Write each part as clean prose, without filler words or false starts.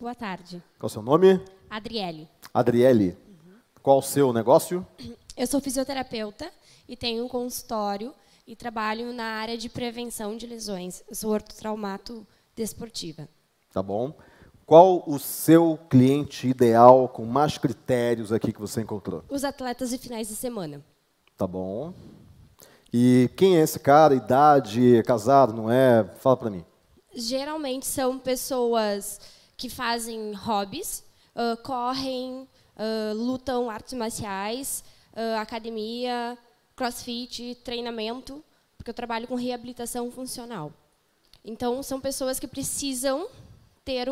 Boa tarde. Qual é o seu nome? Adriele. Adriele. Qual o seu negócio? Eu sou fisioterapeuta e tenho um consultório e trabalho na área de prevenção de lesões. Eu sou ortotraumato desportiva. Tá bom. Qual o seu cliente ideal com mais critérios aqui que você encontrou? Os atletas de finais de semana. Tá bom. E quem é esse cara? Idade? É casado? Não é? Fala pra mim. Geralmente são pessoas que fazem hobbies, correm, lutam artes marciais, academia, crossfit, treinamento, porque eu trabalho com reabilitação funcional. Então, são pessoas que precisam ter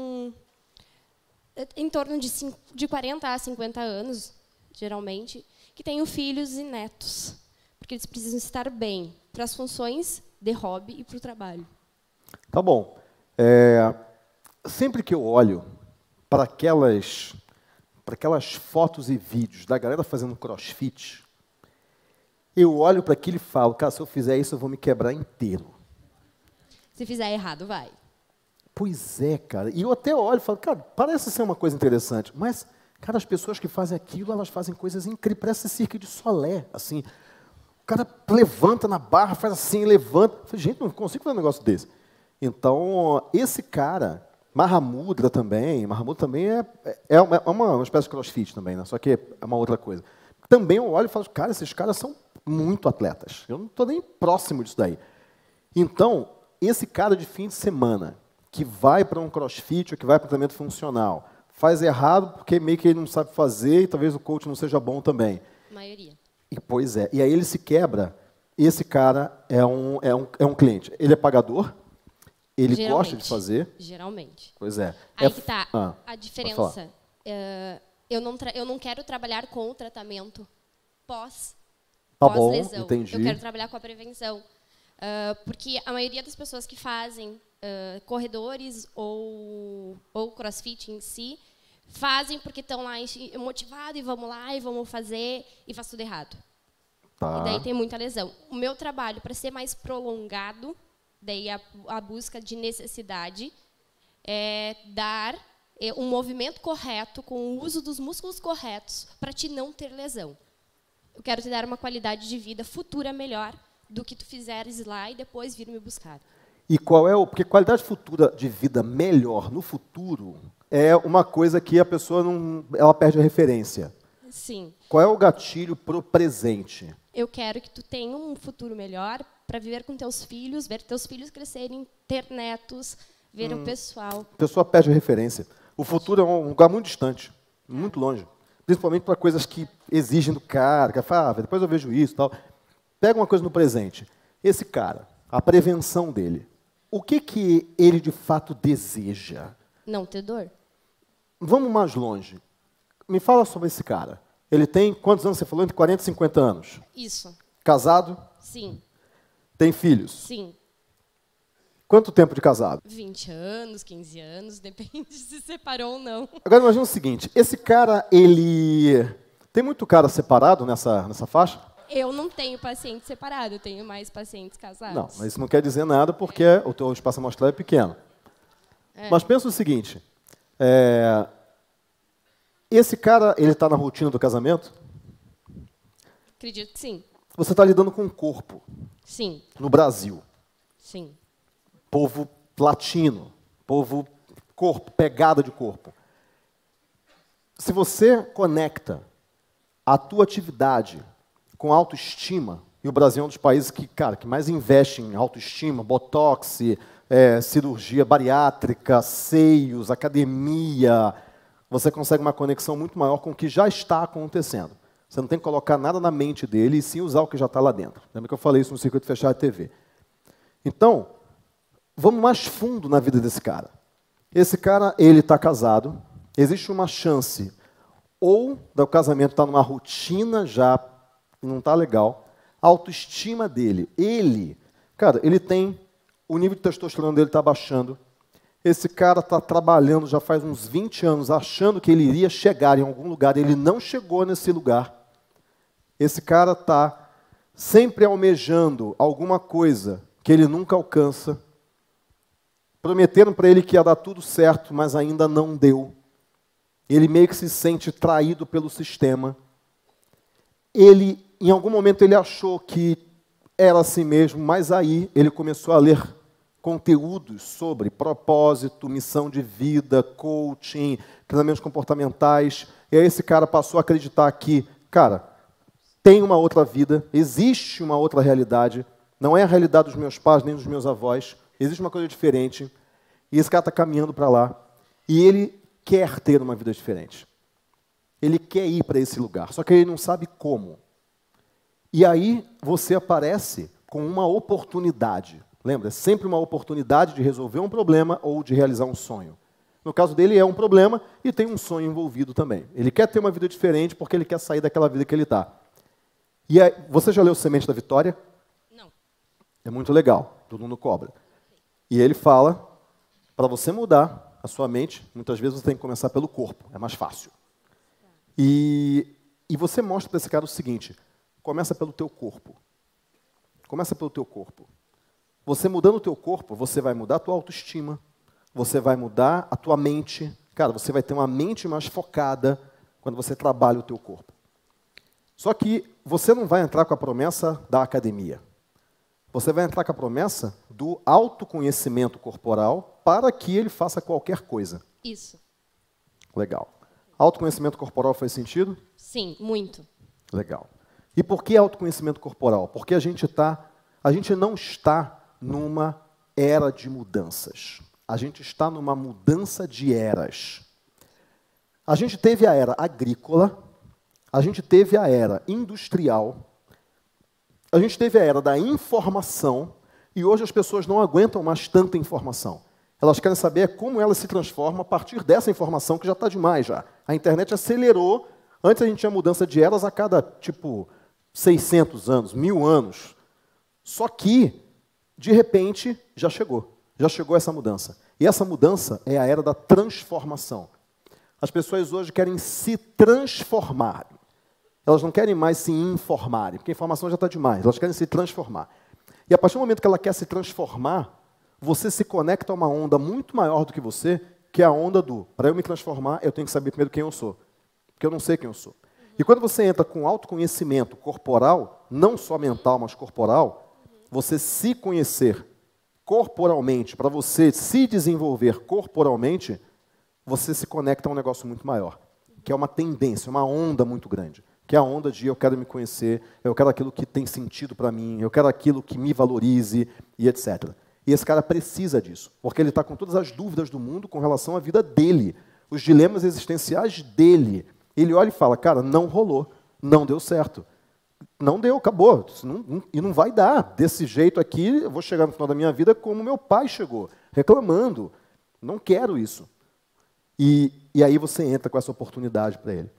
em torno de 40 a 50 anos, geralmente, que tenham filhos e netos, porque eles precisam estar bem para as funções de hobby e para o trabalho. Tá bom. Sempre que eu olho para aquelas fotos e vídeos da galera fazendo crossfit, eu olho para aquilo e falo, cara, se eu fizer isso, eu vou me quebrar inteiro. Se fizer errado, vai. Pois é, cara. E eu até olho e falo, cara, parece ser uma coisa interessante, mas, cara, as pessoas que fazem aquilo, elas fazem coisas incríveis, parece Cirque du Soleil, assim. O cara levanta na barra, faz assim, levanta. Eu falei, gente, não consigo fazer um negócio desse. Então, esse cara, Mahamudra também é uma espécie de crossfit também, né? Só que é uma outra coisa. Também eu olho e falo, cara, esses caras são muito atletas. Eu não estou nem próximo disso daí. Então, esse cara de fim de semana, que vai para um crossfit ou que vai para um treinamento funcional, faz errado porque meio que ele não sabe fazer e talvez o coach não seja bom também. A maioria. Pois é. E aí ele se quebra. Esse cara é um cliente. Ele é pagador? Ele gosta de fazer? Geralmente. Pois é. Aí que está a diferença. Eu não quero trabalhar com o tratamento pós-lesão. Tá bom, entendi. Eu quero trabalhar com a prevenção. Porque a maioria das pessoas que fazem corredores ou crossfit em si, fazem porque estão lá motivados e vamos lá e vamos fazer e faz tudo errado. Tá. E daí tem muita lesão. O meu trabalho, para ser mais prolongado, daí a busca de necessidade, é dar um movimento correto, com o uso dos músculos corretos, para te não ter lesão. Eu quero te dar uma qualidade de vida futura melhor do que tu fizeres lá e depois vir me buscar. E porque qualidade futura de vida melhor no futuro é uma coisa que a pessoa ela perde a referência. Sim. Qual é o gatilho pro presente? Eu quero que tu tenha um futuro melhor para viver com teus filhos, ver teus filhos crescerem, ter netos, ver o pessoal. A pessoa perde a referência. O futuro é um lugar muito distante, muito longe. Principalmente para coisas que exigem do cara, que fala, depois eu vejo isso e tal. Pega uma coisa no presente. Esse cara, a prevenção dele, o que ele de fato deseja? Não ter dor. Vamos mais longe. Me fala sobre esse cara. Ele tem, quantos anos você falou? Entre 40 e 50 anos. Isso. Casado? Sim. Tem filhos? Sim. Quanto tempo de casado? 20 anos, 15 anos, depende se separou ou não. Agora imagina o seguinte, esse cara, ele... Tem muito cara separado nessa faixa? Eu não tenho paciente separado, eu tenho mais pacientes casados. Não, mas isso não quer dizer nada porque o teu espaço amostral é pequeno. Mas pensa o seguinte, esse cara, ele está na rotina do casamento? Acredito que sim. Você está lidando com o corpo. Sim. No Brasil. Sim. Povo latino, povo corpo, pegada de corpo. Se você conecta a tua atividade com autoestima, e o Brasil é um dos países que mais investe em autoestima, botox, cirurgia bariátrica, seios, academia, você consegue uma conexão muito maior com o que já está acontecendo. Você não tem que colocar nada na mente dele e sim usar o que já está lá dentro. Lembra que eu falei isso no Circuito Fechado de TV. Então, vamos mais fundo na vida desse cara. Esse cara, ele está casado, existe uma chance ou do casamento estar numa rotina já que não está legal, a autoestima dele, ele tem, o nível de testosterona dele está baixando, esse cara está trabalhando já faz uns 20 anos, achando que ele iria chegar em algum lugar, ele não chegou nesse lugar. Esse cara está sempre almejando alguma coisa que ele nunca alcança. Prometeram para ele que ia dar tudo certo, mas ainda não deu. Ele meio que se sente traído pelo sistema. Ele, em algum momento, ele achou que era assim mesmo, mas aí ele começou a ler conteúdos sobre propósito, missão de vida, coaching, treinamentos comportamentais. E aí esse cara passou a acreditar que, cara, tem uma outra vida, existe uma outra realidade, não é a realidade dos meus pais nem dos meus avós, existe uma coisa diferente, e esse cara está caminhando para lá, e ele quer ter uma vida diferente. Ele quer ir para esse lugar, só que ele não sabe como. E aí você aparece com uma oportunidade. Lembra? É sempre uma oportunidade de resolver um problema ou de realizar um sonho. No caso dele é um problema e tem um sonho envolvido também. Ele quer ter uma vida diferente porque ele quer sair daquela vida que ele está. E aí, você já leu Semente da Vitória? Não. É muito legal, todo mundo cobra. E ele fala, para você mudar a sua mente, muitas vezes você tem que começar pelo corpo, é mais fácil. E você mostra para esse cara o seguinte, começa pelo teu corpo. Começa pelo teu corpo. Você mudando o teu corpo, você vai mudar a tua autoestima, você vai mudar a tua mente. Cara, você vai ter uma mente mais focada quando você trabalha o teu corpo. Só que você não vai entrar com a promessa da academia. Você vai entrar com a promessa do autoconhecimento corporal para que ele faça qualquer coisa. Isso. Legal. Autoconhecimento corporal faz sentido? Sim, muito. Legal. E por que autoconhecimento corporal? Porque a gente não está numa era de mudanças. A gente está numa mudança de eras. A gente teve a era agrícola, a gente teve a era industrial, a gente teve a era da informação, e hoje as pessoas não aguentam mais tanta informação. Elas querem saber como ela se transforma a partir dessa informação, que já está demais já. A internet acelerou. Antes a gente tinha mudança de eras a cada, 600 anos, 1000 anos. Só que, de repente, já chegou essa mudança. E essa mudança é a era da transformação. As pessoas hoje querem se transformar. Elas não querem mais se informarem, porque a informação já está demais. Elas querem se transformar. E a partir do momento que ela quer se transformar, você se conecta a uma onda muito maior do que você, que é a onda do, para eu me transformar, eu tenho que saber primeiro quem eu sou. Porque eu não sei quem eu sou. E quando você entra com autoconhecimento corporal, não só mental, mas corporal, você se conhecer corporalmente, para você se desenvolver corporalmente, você se conecta a um negócio muito maior, que é uma tendência, uma onda muito grande, que é a onda de eu quero me conhecer, eu quero aquilo que tem sentido para mim, eu quero aquilo que me valorize e etc. E esse cara precisa disso, porque ele está com todas as dúvidas do mundo com relação à vida dele, os dilemas existenciais dele. Ele olha e fala, cara, não rolou, não deu certo. Não deu, acabou. E não vai dar. Desse jeito aqui, eu vou chegar no final da minha vida como meu pai chegou, reclamando. Não quero isso. E aí você entra com essa oportunidade para ele.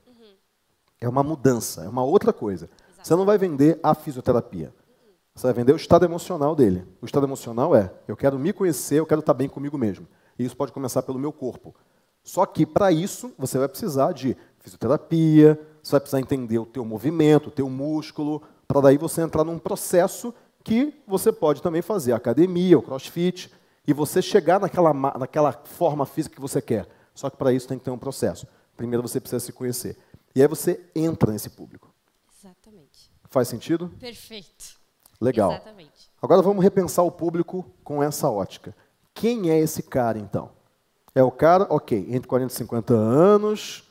É uma mudança, é uma outra coisa. Exato. Você não vai vender a fisioterapia. Você vai vender o estado emocional dele. O estado emocional é, eu quero me conhecer, eu quero estar bem comigo mesmo. E isso pode começar pelo meu corpo. Só que, para isso, você vai precisar de fisioterapia, você vai precisar entender o teu movimento, o teu músculo, para daí você entrar num processo que você pode também fazer a academia, o crossfit, e você chegar naquela forma física que você quer. Só que para isso tem que ter um processo. Primeiro você precisa se conhecer. E aí você entra nesse público. Exatamente. Faz sentido? Perfeito. Legal. Exatamente. Agora vamos repensar o público com essa ótica. Quem é esse cara, então? É o cara, ok, entre 40 e 50 anos,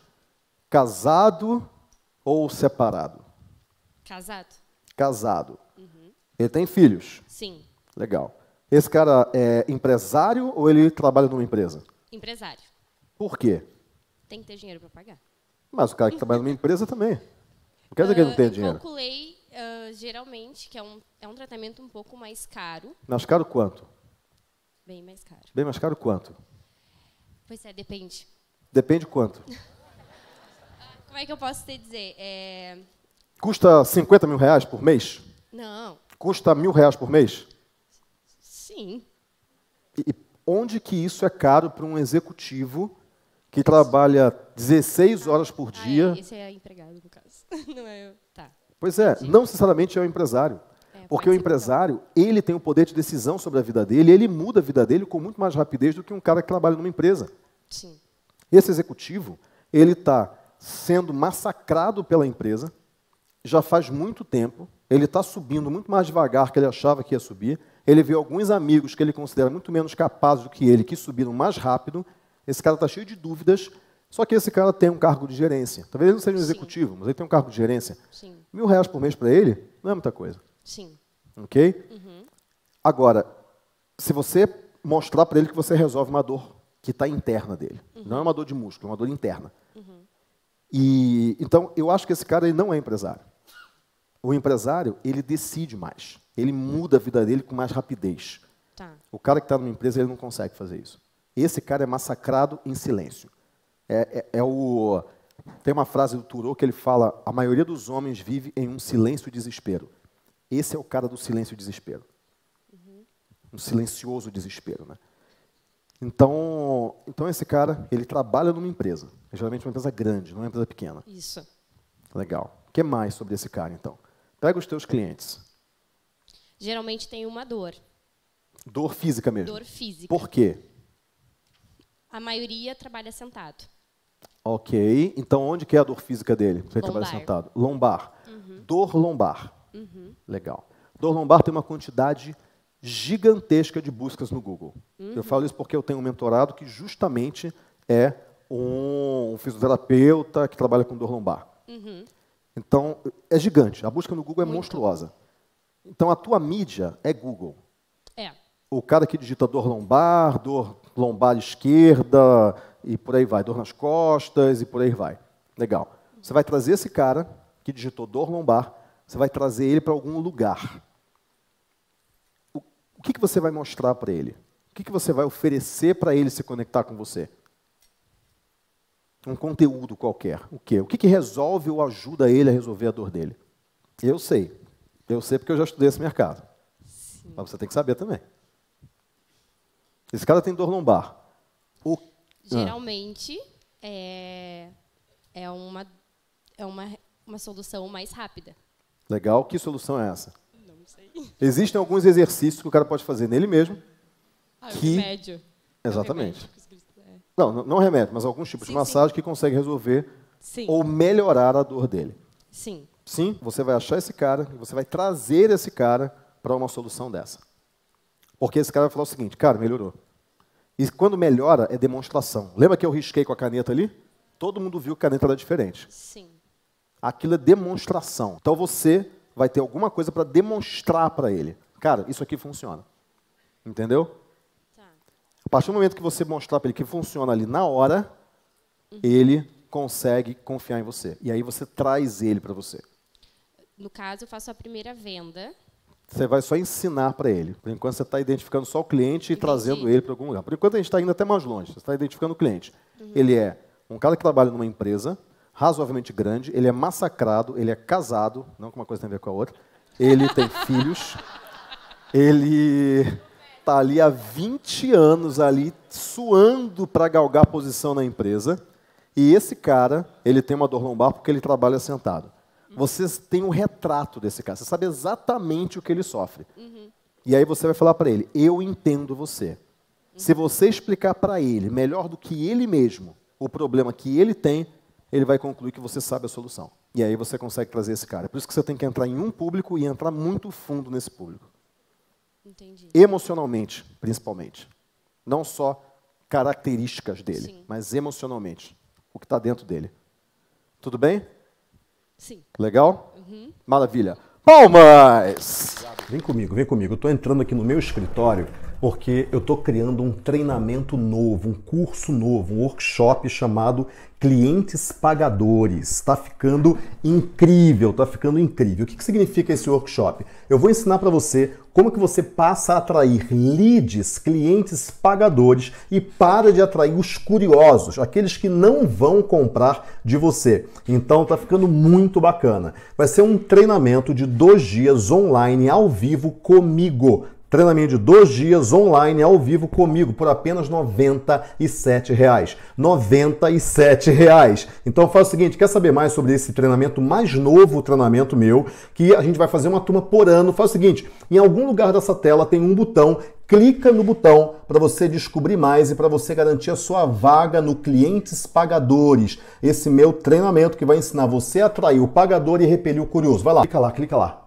casado ou separado? Casado. Casado. Ele tem filhos? Sim. Legal. Esse cara é empresário ou ele trabalha numa empresa? Empresário. Por quê? Tem que ter dinheiro para pagar. Mas o cara que trabalha numa empresa também. Não quer dizer que ele não tem dinheiro. Eu calculei, geralmente, que é um tratamento um pouco mais caro. Mais caro quanto? Bem mais caro. Bem mais caro quanto? Pois é, depende. Depende quanto? Como é que eu posso te dizer? Custa 50 mil reais por mês? Não. Custa R$1.000 por mês? Sim. E onde que isso é caro para um executivo que trabalha 16 horas por dia? Esse é empregado, no caso. Não é eu. Tá. Pois é, não necessariamente é o empresário. Porque o empresário, ele tem o poder de decisão sobre a vida dele, ele muda a vida dele com muito mais rapidez do que um cara que trabalha numa empresa. Sim. Esse executivo, ele está sendo massacrado pela empresa, já faz muito tempo, ele está subindo muito mais devagar que ele achava que ia subir, ele vê alguns amigos que ele considera muito menos capazes do que ele, que subiram mais rápido, esse cara está cheio de dúvidas, só que esse cara tem um cargo de gerência. Talvez ele não seja um executivo, mas ele tem um cargo de gerência. Sim. R$1.000 por mês para ele não é muita coisa. Sim. Ok? Agora, se você mostrar para ele que você resolve uma dor que está interna dele, não é uma dor de músculo, é uma dor interna. E então, eu acho que esse cara ele não é empresário. O empresário, ele decide mais. Ele muda a vida dele com mais rapidez. Tá. O cara que está numa empresa, ele não consegue fazer isso. Esse cara é massacrado em silêncio. Tem uma frase do Thoreau que ele fala: a maioria dos homens vive em um silêncio e desespero. Esse é o cara do silêncio e desespero. Um silencioso desespero, né? Então esse cara, ele trabalha numa empresa. Geralmente uma empresa grande, não uma empresa pequena. Isso. Legal. O que mais sobre esse cara, então? Pega os teus clientes. Geralmente tem uma dor. Dor física mesmo. Dor física. Por quê? A maioria trabalha sentado. Ok. Então, onde que é a dor física dele? Você trabalha sentado. Lombar. Dor lombar. Legal. Dor lombar tem uma quantidade gigantesca de buscas no Google. Eu falo isso porque eu tenho um mentorado que justamente é um fisioterapeuta que trabalha com dor lombar. Então, é gigante. A busca no Google é monstruosa. Então, a tua mídia é Google. É. O cara que digita dor lombar esquerda, e por aí vai. Dor nas costas, e por aí vai. Legal. Você vai trazer esse cara que digitou dor lombar, você vai trazer ele para algum lugar. O que você vai mostrar para ele? O que você vai oferecer para ele se conectar com você? Um conteúdo qualquer. O quê? O que resolve ou ajuda ele a resolver a dor dele? Eu sei. Eu sei porque eu já estudei esse mercado. Sim. Mas você tem que saber também. Esse cara tem dor lombar. Geralmente, é uma solução mais rápida. Legal. Que solução é essa? Não sei. Existem alguns exercícios que o cara pode fazer nele mesmo. Remédio. Exatamente. Não remédio, mas alguns tipos de massagem que conseguem resolver ou melhorar a dor dele. Sim. Sim, você vai achar esse cara e você vai trazer esse cara para uma solução dessa. Porque esse cara vai falar o seguinte: cara, melhorou. E quando melhora, é demonstração. Lembra que eu risquei com a caneta ali? Todo mundo viu que a caneta era diferente. Sim. Aquilo é demonstração. Então você vai ter alguma coisa para demonstrar para ele. Cara, isso aqui funciona. Entendeu? Tá. A partir do momento que você mostrar para ele que funciona ali na hora, ele consegue confiar em você. E aí você traz ele para você. No caso, eu faço a primeira venda. Você vai só ensinar para ele. Por enquanto, você está identificando só o cliente e trazendo ele para algum lugar. Por enquanto, a gente está indo até mais longe. Você está identificando o cliente. Ele é um cara que trabalha numa empresa razoavelmente grande, ele é massacrado, ele é casado, não que uma coisa tem a ver com a outra, ele tem filhos, ele está ali há 20 anos ali suando para galgar posição na empresa, e esse cara, ele tem uma dor lombar porque ele trabalha sentado. Você tem um retrato desse cara, você sabe exatamente o que ele sofre. E aí você vai falar para ele: eu entendo você. Se você explicar para ele, melhor do que ele mesmo, o problema que ele tem, ele vai concluir que você sabe a solução. E aí você consegue trazer esse cara. Por isso que você tem que entrar em um público e entrar muito fundo nesse público. Entendi. Emocionalmente, principalmente. Não só características dele, mas emocionalmente. O que está dentro dele. Tudo bem? Sim. Legal? Maravilha. Palmas! Vem comigo, vem comigo. Eu estou entrando aqui no meu escritório porque eu estou criando um treinamento novo, um curso novo, um workshop chamado Clientes Pagadores. Está ficando incrível, está ficando incrível. O que significa esse workshop? Eu vou ensinar para você como que você passa a atrair leads, clientes pagadores, e para de atrair os curiosos, aqueles que não vão comprar de você. Então está ficando muito bacana. Vai ser um treinamento de 2 dias online, ao vivo, comigo. Treinamento de 2 dias online ao vivo comigo por apenas R$ 97. R$ 97. Então faz o seguinte, quer saber mais sobre esse treinamento, mais novo treinamento meu, que a gente vai fazer uma turma por ano? Faz o seguinte, em algum lugar dessa tela tem um botão, clica no botão para você descobrir mais e para você garantir a sua vaga no Clientes Pagadores. Esse meu treinamento que vai ensinar você a atrair o pagador e repelir o curioso. Vai lá, clica lá, clica lá.